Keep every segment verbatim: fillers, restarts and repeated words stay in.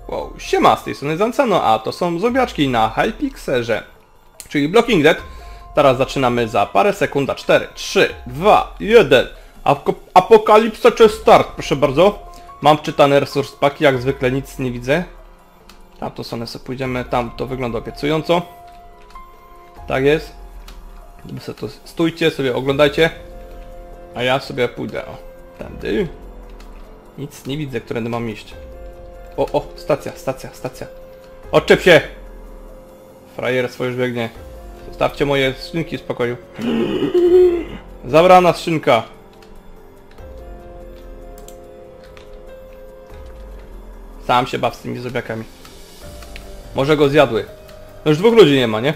Wow, siema, z tej strony Zancano, a to są zombiaczki na Hypixelze, czyli Blocking Dead. Teraz zaczynamy za parę sekund, cztery, trzy, dwa, jeden. Apokalipsa czy start, proszę bardzo. Mam wczytane resource paki, jak zwykle nic nie widzę. Tam to sobie pójdziemy, tam to wygląda obiecująco. Tak jest. Sobie to stójcie, sobie oglądajcie. A ja sobie pójdę, o, tędy. Nic nie widzę, którędy mam iść. O, o, stacja, stacja, stacja. Odczep się! Frajer swój już biegnie. Zostawcie moje skrzynki w spokoju. Zabrana skrzynka. Sam się baw z tymi zobiakami. Może go zjadły. No już dwóch ludzi nie ma, nie?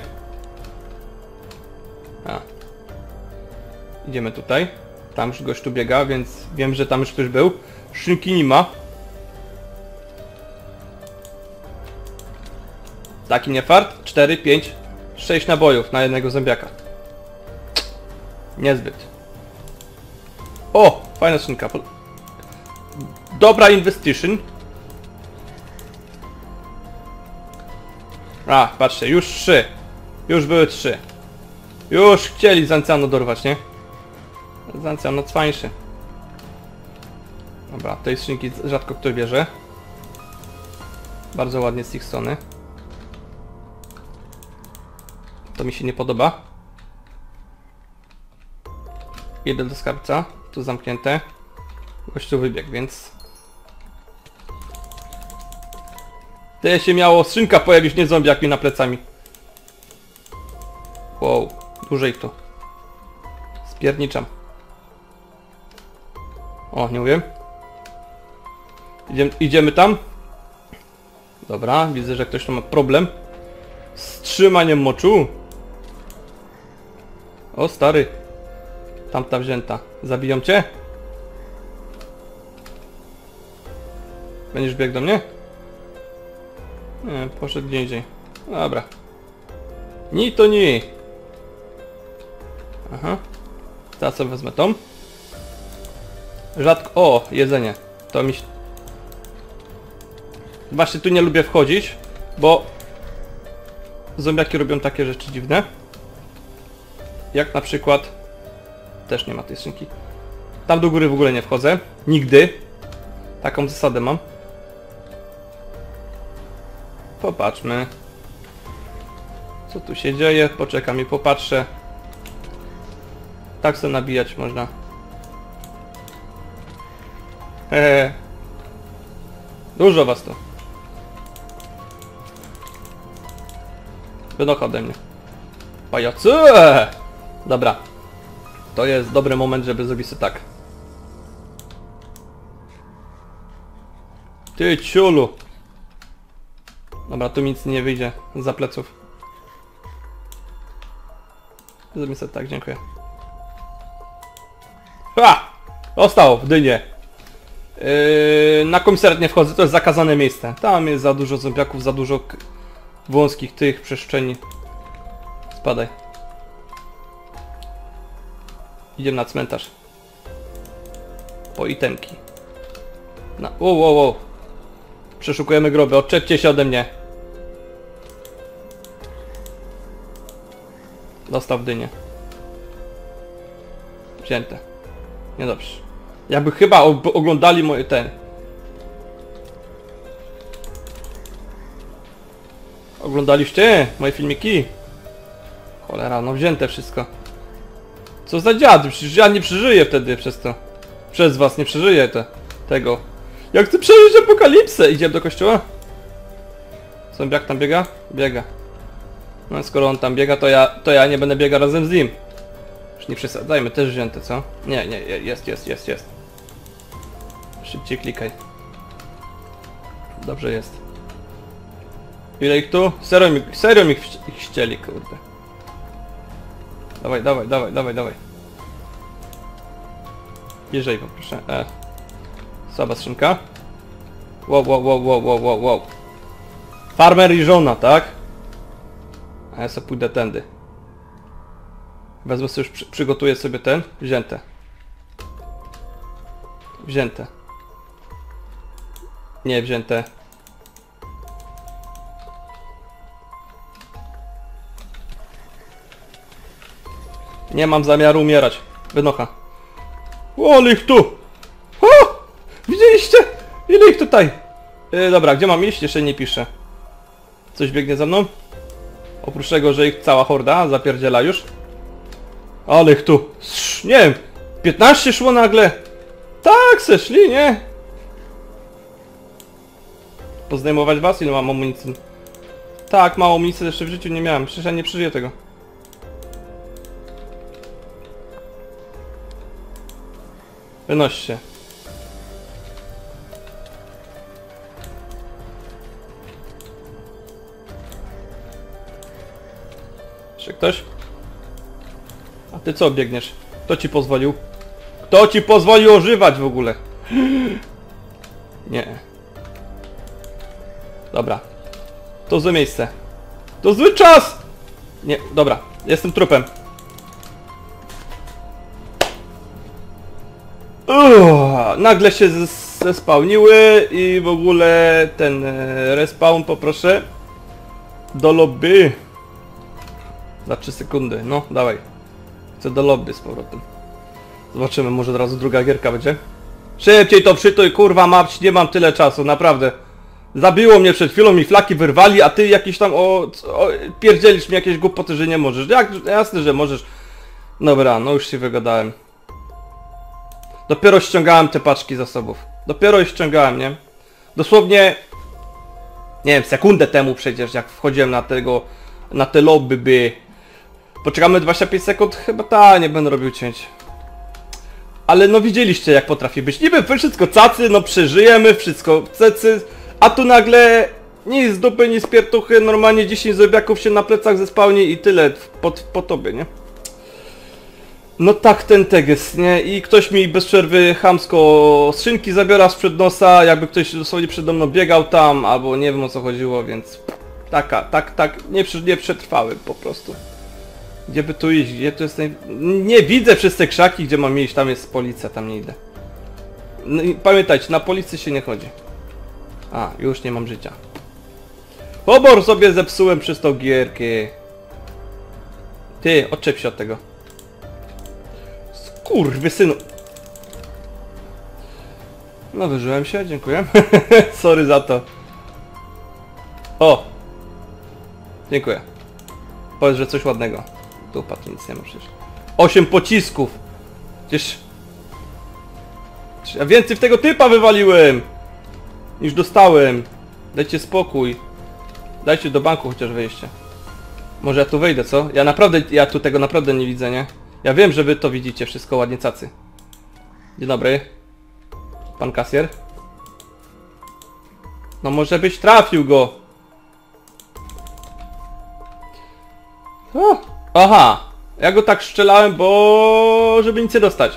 A. Idziemy tutaj. Tam już gość tu biega, więc wiem, że tam już ktoś był. Skrzynki nie ma. Taki nie fart. cztery, pięć, sześć nabojów na jednego zombiaka. Niezbyt. O! Fajna skrzynka. Dobra investition. A, patrzcie, już trzy. Już były trzy. Już chcieli Zancano dorwać, nie? Zancano cwańszy. Dobra, tej skrzynki rzadko kto bierze. Bardzo ładnie z ich strony. To mi się nie podoba. Jedę do skarbca. Tu zamknięte. Gościu wybiegł, więc... Tyle się miało skrzynka pojawić, nie zombiak mi na plecami. Wow, dłużej tu. Spierniczam. O, nie mówię. Idziemy, idziemy tam. Dobra, widzę, że ktoś tu ma problem z trzymaniem moczu. O, stary. Tamta wzięta. Zabiją cię? Będziesz biegł do mnie? Nie, poszedł gdzie indziej. Dobra. Ni to ni. Aha. Teraz sobie wezmę tą. Rzadko... O, jedzenie. To mi się... Właśnie tu nie lubię wchodzić, bo... Zombiaki robią takie rzeczy dziwne. Jak na przykład... Też nie ma tej skrzynki. Tam do góry w ogóle nie wchodzę. Nigdy. Taką zasadę mam. Popatrzmy. Co tu się dzieje? Poczekam i popatrzę. Tak sobie nabijać można. Hehe. Dużo was tu. Wynocha ode mnie. Pajacy! Dobra. To jest dobry moment, żeby zrobić sobie tak. Ty ciulu! Dobra, tu nic nie wyjdzie za pleców. Zrobimy sobie tak, dziękuję. Ha! Zostało w dynie. Yy, na komisariat nie wchodzę, to jest zakazane miejsce. Tam jest za dużo zombiaków, za dużo wąskich tych przestrzeni. Spadaj. Idziemy na cmentarz. Po itemki. Na... Wow, wow, wow. Przeszukujemy groby, odczepcie się ode mnie. Dostał w dynię. Wzięte. Niedobrze. Jakby chyba oglądali moje ten. Oglądaliście moje filmiki? Cholera, no wzięte wszystko. Co za dziad? Przecież ja nie przeżyję wtedy przez to. Przez was nie przeżyję te, tego. Jak chcę przeżyć apokalipsę! Idziemy do kościoła? Zombiak tam biega? Biega. No skoro on tam biega, to ja, to ja nie będę biegał razem z nim. Już nie przesadzajmy, też wzięte, co? Nie, nie, jest, jest, jest, jest. Szybciej klikaj. Dobrze jest. Ile ich tu? Serio mi, serio mi ich ścieli, kurde. Dawaj, dawaj, dawaj, dawaj, dawaj. Bliżej poproszę. E. Słaba skrzynka. Wow, wow, wow, wow, wow, wow, wow. Farmer i żona, tak? A ja sobie pójdę tędy. Wezmę sobie już, przy, przygotuję sobie ten. Wzięte. Wzięte. Nie wzięte. Nie mam zamiaru umierać. Wynocha. O, ale ich tu! O! Widzieliście? Ile ich tutaj? Yy, dobra, gdzie mam iść? Jeszcze nie piszę. Coś biegnie za mną? Oprócz tego, że ich cała horda zapierdziela już. Ale ich tu... Nie wiem, piętnaście szło nagle. Tak, se szli, nie? Pozdejmować was? Ile mam amunicji? Tak, mało amunicji jeszcze w życiu nie miałem. Przecież ja nie przeżyję tego. Wynoś się. Jeszcze ktoś? A ty co biegniesz? Kto ci pozwolił? Kto ci pozwolił ożywać w ogóle? Nie. Dobra. To złe miejsce. To zły czas! Nie, dobra. Jestem trupem. Uuu, nagle się zespawniły i w ogóle ten e, respawn poproszę do lobby. Za trzy sekundy. No, dawaj. Chcę do lobby z powrotem. Zobaczymy, może od razu druga gierka będzie. Szybciej to przytuj, kurwa mać, nie mam tyle czasu, naprawdę. Zabiło mnie przed chwilą, mi flaki wyrwali, a ty jakiś tam o, o pierdzielisz mi jakieś głupoty, że nie możesz. Jak, jasne, że możesz. Dobra, no już się wygadałem. Dopiero ściągałem te paczki zasobów. Dopiero je ściągałem, nie? Dosłownie... Nie wiem, sekundę temu przecież, jak wchodziłem na tego... Na te lobby, by... Poczekamy dwadzieścia pięć sekund? Chyba ta, nie będę robił cięć. Ale no widzieliście, jak potrafi być. Niby wszystko cacy, no przeżyjemy, wszystko cecy. A tu nagle... Ni z dupy, ni z piertuchy, normalnie dziesięć zębiaków się na plecach zespałni i tyle po, po tobie, nie? No tak ten teges, nie? I ktoś mi bez przerwy chamsko skrzynki zabiera sprzed nosa, jakby ktoś dosłownie przede mną biegał tam, albo nie wiem o co chodziło, więc... Taka, tak, tak, nie, nie przetrwałem po prostu. Gdzie by tu iść? Gdzie tu jest ten... Nie widzę przez te krzaki, gdzie mam iść, tam jest policja, tam nie idę. No i pamiętajcie, na policję się nie chodzi. A, już nie mam życia. Pobor sobie zepsułem przez tą gierkę. Ty, odczep się od tego. Skurwysynu. No wyżyłem się, dziękuję. Sorry za to. O! Dziękuję. Powiedz, że coś ładnego. Tu patrz, nic nie ma przecież. Osiem pocisków! Przecież... Ja więcej w tego typa wywaliłem! Niż dostałem. Dajcie spokój. Dajcie do banku chociaż wejście. Może ja tu wejdę, co? Ja naprawdę, ja tu tego naprawdę nie widzę, nie? Ja wiem, że wy to widzicie wszystko ładnie cacy. Dzień dobry. Pan kasjer? No może byś trafił go. O, aha. Ja go tak strzelałem, bo... żeby nic nie dostać.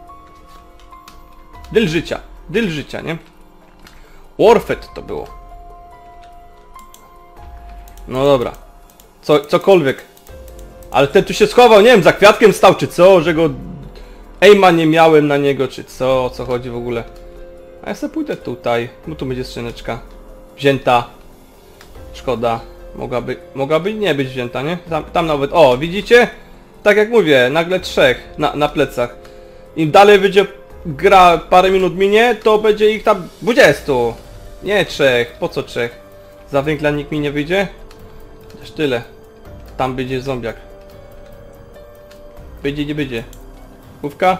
Dyl życia. Dyl życia, nie? Warfed to było. No dobra. Co, cokolwiek. Ale ten tu się schował, nie wiem, za kwiatkiem stał czy co, że go... Ejma nie miałem na niego, czy co, o co chodzi w ogóle. A ja sobie pójdę tutaj, bo tu będzie skrzyneczka. Wzięta. Szkoda. Mogłaby, mogłaby nie być wzięta, nie? Tam, tam nawet, o, widzicie? Tak jak mówię, nagle trzech na, na plecach. Im dalej będzie gra, parę minut minie, to będzie ich tam dwudziestu. Nie trzech, po co trzech? Za węgla nikt mi nie wyjdzie? Też tyle. Tam będzie zombiak. Będzie, nie będzie. Główka?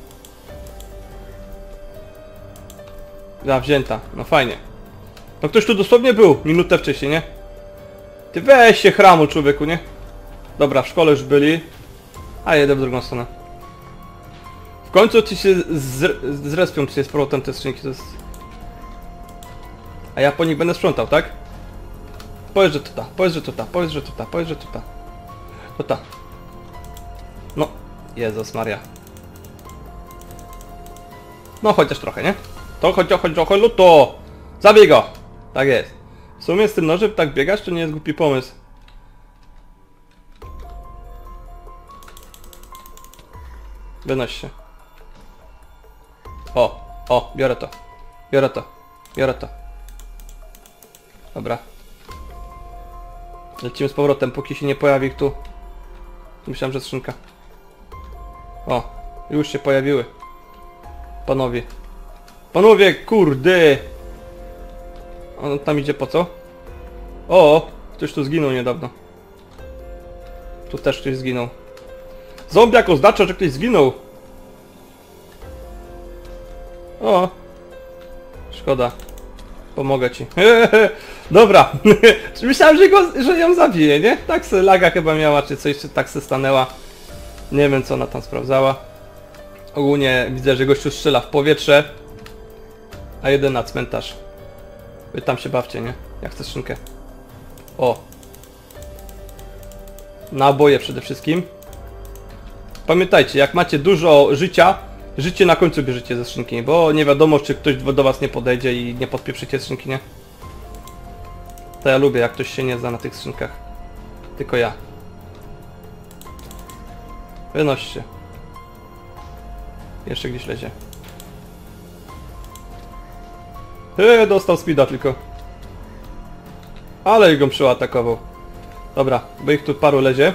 Da, wzięta. No fajnie. No ktoś tu dosłownie był, minutę wcześniej, nie? Ty weź się chramu, człowieku, nie? Dobra, w szkole już byli. A jedę w drugą stronę. W końcu ci się zrespią ci się z powrotem te skrzynki, to jest... A ja po nich będę sprzątał, tak? Powiedz, że to ta, powiedz, że to ta, powiedz, że to ta, powiedz, że to ta. To ta. No, Jezus Maria. No chociaż trochę, nie? To chodź, chodź, trochę luto! Zabij go! Tak jest. W sumie z tym nożem tak biegać, to nie jest głupi pomysł. Wynoś się. O, o, biorę to. Biorę to. Biorę to. Dobra. Lecimy z powrotem, póki się nie pojawi tu. Myślałem, że skrzynka. O, już się pojawiły. Panowie. Panowie, kurde! On tam idzie po co? O, ktoś tu zginął niedawno. Tu też ktoś zginął. Zombiak oznacza, że ktoś zginął. O. Szkoda. Pomogę ci. Dobra. Myślałem, że, go, że ją zabiję, nie? Tak se laga chyba miała, czy coś, czy tak se stanęła. Nie wiem, co ona tam sprawdzała. Ogólnie widzę, że gościu strzela w powietrze. A jeden na cmentarz. Wy tam się bawcie, nie? Jak chcę skrzynkę. O. Naboje przede wszystkim. Pamiętajcie, jak macie dużo życia, życie na końcu bierzecie ze skrzynki, bo nie wiadomo, czy ktoś do was nie podejdzie i nie podpieprzycie skrzynki, nie? To ja lubię, jak ktoś się nie zna na tych skrzynkach. Tylko ja. Wynoście. Jeszcze gdzieś lezie. Eee, dostał speeda tylko. Ale go przyatakował. Dobra, bo ich tu paru lezie.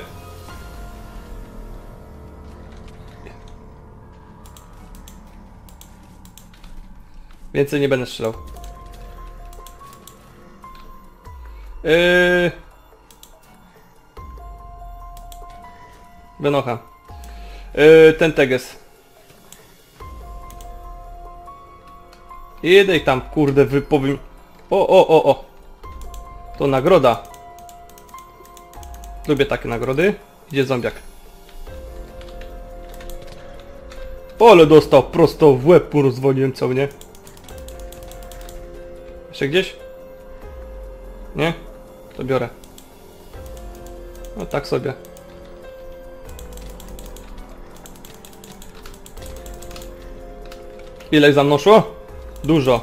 Więcej nie będę strzelał. Yy... Benocha. Yy, ten teges. Idę ich tam, kurde, wypowiem. O, o, o, o. To nagroda. Lubię takie nagrody. Idzie zombiak. Ale dostał prosto w łeb, mu rozwaliłem cały, nie? Jeszcze gdzieś? Nie? To biorę. No tak sobie. Ile za mną szło? Dużo.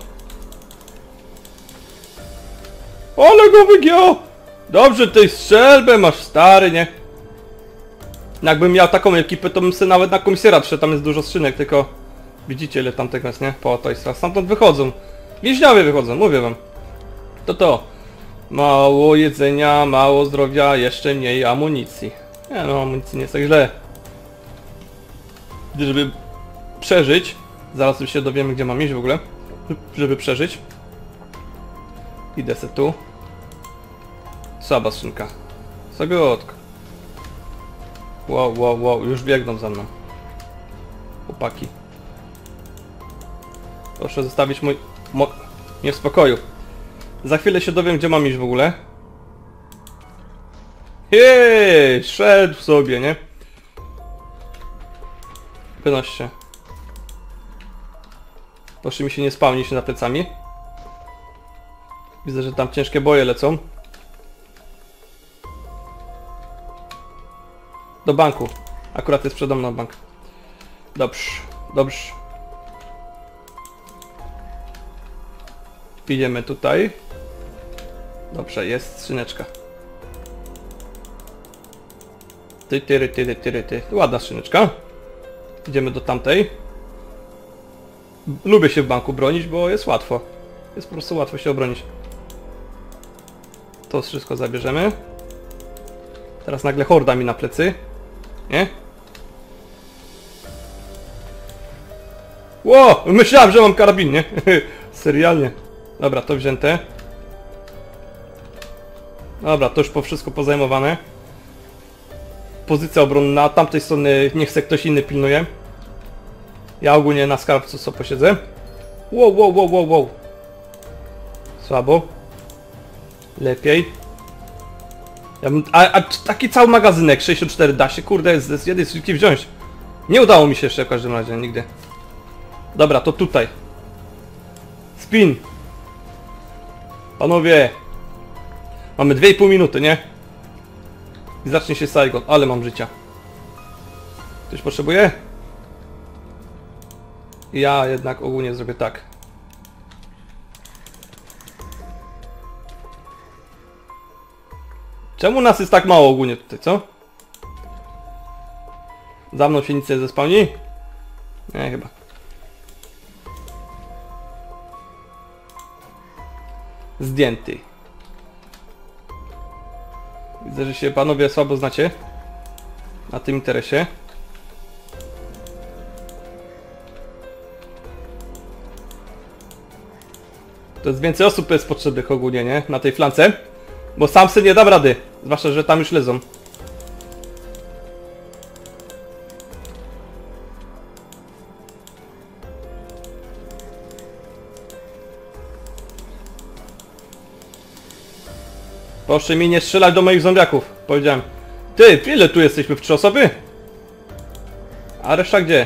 Ale go wygiął! Dobrze, tej strzelbę masz, stary, nie? Jakbym miał taką ekipę, to bym sobie nawet na komisariat szedł, tam jest dużo skrzynek, tylko... Widzicie, ile tam tego jest, nie? Po to jest. Stamtąd wychodzą. Więźniowie wychodzą, mówię wam. To to. Mało jedzenia, mało zdrowia, jeszcze mniej amunicji. Nie no, amunicji nie jest tak źle. Żeby przeżyć... Zaraz już się dowiemy, gdzie mam iść w ogóle. Żeby przeżyć. Idę se tu. Słaba skrzynka. Zagodka. Wow, wow, wow. Już biegną za mną. Chłopaki. Proszę zostawić mój... Mo... Nie w spokoju. Za chwilę się dowiem, gdzie mam iść w ogóle. Hej! Szedł sobie, nie? Wynoś się. Proszę mi się nie spałnić na plecami. Widzę, że tam ciężkie boje lecą. Do banku. Akurat jest przede mną bank. Dobrze, dobrze. Idziemy tutaj. Dobrze, jest skrzyneczka. Ty, ty, ty, ty, ty, ty. Ładna skrzyneczka. Idziemy do tamtej. Lubię się w banku bronić, bo jest łatwo. Jest po prostu łatwo się obronić. To wszystko zabierzemy. Teraz nagle horda mi na plecy. Nie? Ło! Myślałem, że mam karabin, nie? Serialnie. Dobra, to wzięte. Dobra, to już po wszystko pozajmowane. Pozycja obronna. Tamtej strony niech se ktoś inny pilnuje. Ja ogólnie na skarbcu co posiedzę. Wow, wow, wow, wow, wow. Słabo. Lepiej. Ja bym, a, a taki cały magazynek sześćdziesiąt cztery da się, kurde, z, z jednej skrzynki wziąć. Nie udało mi się jeszcze w każdym razie, nigdy. Dobra, to tutaj. Spin. Panowie. Mamy dwie i pół minuty, nie? I zacznie się Saigon, ale mam życia. Ktoś potrzebuje? Ja jednak ogólnie zrobię tak. Czemu nas jest tak mało ogólnie tutaj, co? Za mną się nic nie zespałni? Nie, chyba. Zdjęty. Widzę, że się panowie słabo znacie na tym interesie. To jest więcej osób jest potrzebnych ogólnie, nie? Na tej flance. Bo sam sobie nie dam rady. Zwłaszcza, że tam już lezą. Proszę mi nie strzelać do moich zombiaków. Powiedziałem. Ty, ile tu jesteśmy? W trzy osoby? A reszta gdzie?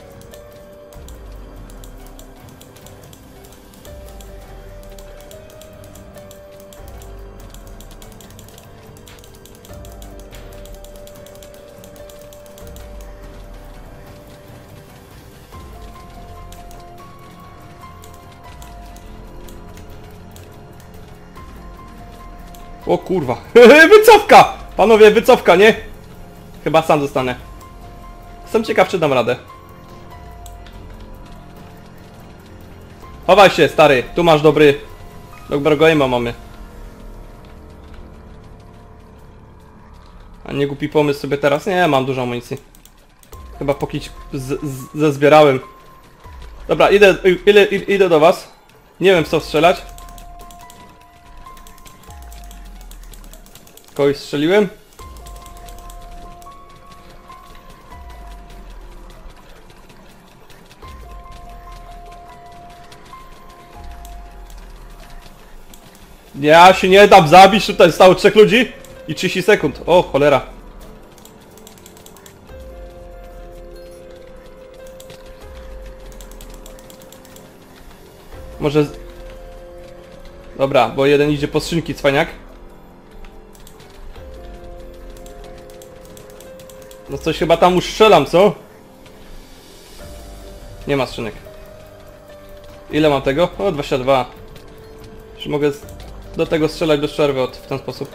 O kurwa. Wycofka! Panowie, wycofka, nie? Chyba sam zostanę. Jestem ciekaw, czy dam radę. Chowaj się, stary. Tu masz dobry... Dobrego aima mamy. A nie głupi pomysł sobie teraz? Nie, mam dużo amunicji. Chyba póki z, z, zezbierałem. Dobra, idę, idę, idę do was. Nie wiem, w co strzelać. Kogoś strzeliłem? Ja się nie dam zabić, tutaj zostało trzech ludzi i trzydzieści sekund. O, cholera. Może... Dobra, bo jeden idzie po skrzynki, cwaniak. No coś chyba tam ustrzelam, co? Nie ma skrzynek. Ile mam tego? O, dwadzieścia dwa. Czy mogę do tego strzelać do przerwy od, w ten sposób?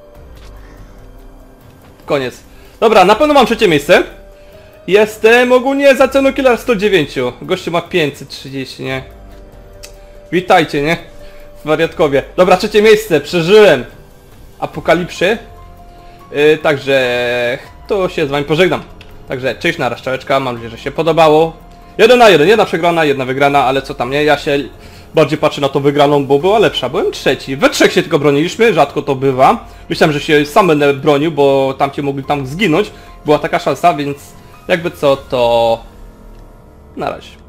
Koniec. Dobra, na pewno mam trzecie miejsce. Jestem ogólnie za ceną Killer sto dziewięć. Gościu ma pięćset trzydzieści, nie? Witajcie, nie? W wariatkowie. Dobra, trzecie miejsce. Przeżyłem apokalipsy. Yy, także... To się z wami pożegnam. Także cześć, na raz, czałeczka, mam nadzieję, że się podobało. Jeden na jeden, jedna przegrana, jedna wygrana, ale co tam, nie? Ja się bardziej patrzę na tą wygraną, bo była lepsza. Byłem trzeci. We trzech się tylko broniliśmy, rzadko to bywa. Myślałem, że się sam będę bronił, bo tamci mogli tam zginąć. Była taka szansa, więc jakby co, to... Na razie.